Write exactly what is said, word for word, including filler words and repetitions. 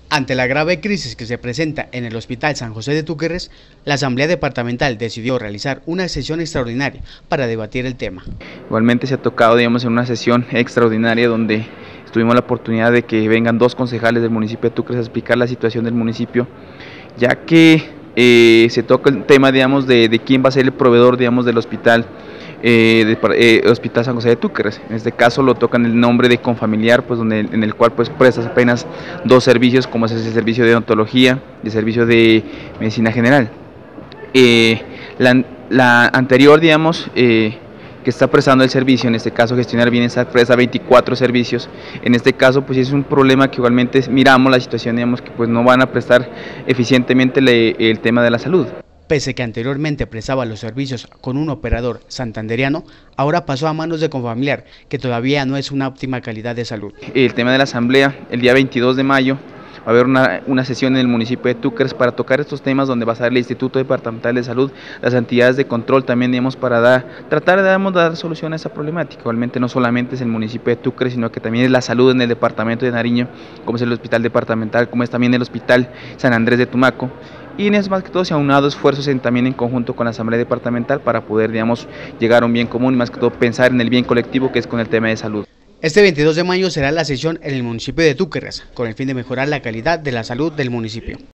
Ante la grave crisis que se presenta en el Hospital San José de Túquerres, la Asamblea Departamental decidió realizar una sesión extraordinaria para debatir el tema. Igualmente se ha tocado, digamos, en una sesión extraordinaria donde tuvimos la oportunidad de que vengan dos concejales del municipio de Túquerres a explicar la situación del municipio, ya que eh, se toca el tema, digamos, de, de quién va a ser el proveedor, digamos, del hospital. Eh, de, eh, Hospital San José de Túquerres. En este caso lo tocan el nombre de Confamiliar, pues donde en el cual pues prestas apenas dos servicios, como es el servicio de odontología y el servicio de medicina general. Eh, la, la anterior, digamos, eh, que está prestando el servicio, en este caso Gestionar Bienestar presta veinticuatro servicios. En este caso pues es un problema que igualmente miramos la situación, digamos, que pues no van a prestar eficientemente le, el tema de la salud. Pese que anteriormente prestaba los servicios con un operador santanderiano, ahora pasó a manos de Confamiliar, que todavía no es una óptima calidad de salud. El tema de la asamblea, el día veintidós de mayo, va a haber una, una sesión en el municipio de Túquerres para tocar estos temas, donde va a estar el Instituto Departamental de Salud, las entidades de control también, digamos, para dar, tratar de digamos, dar solución a esa problemática. Igualmente no solamente es el municipio de Túquerres, sino que también es la salud en el departamento de Nariño, como es el hospital departamental, como es también el hospital San Andrés de Tumaco. Y en eso más que todo se ha aunado esfuerzos en, también en conjunto con la Asamblea Departamental para poder, digamos, llegar a un bien común y más que todo pensar en el bien colectivo, que es con el tema de salud. Este veintidós de mayo será la sesión en el municipio de Túquerres, con el fin de mejorar la calidad de la salud del municipio.